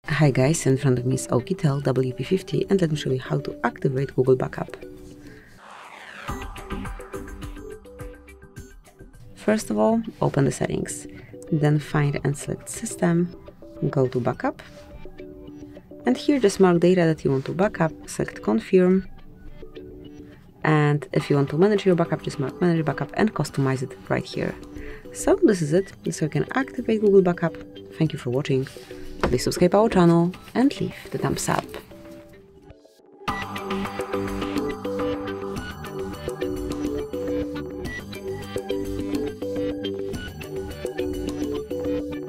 Hi guys, in front of me is OUKITEL WP50 and let me show you how to activate Google Backup. First of all, open the settings, then find and select System, go to Backup, and here just mark data that you want to backup, select Confirm, and if you want to manage your backup, just mark Manage Backup and customize it right here. So this is it, so you can activate Google Backup. Thank you for watching. Please subscribe our channel and leave the thumbs up.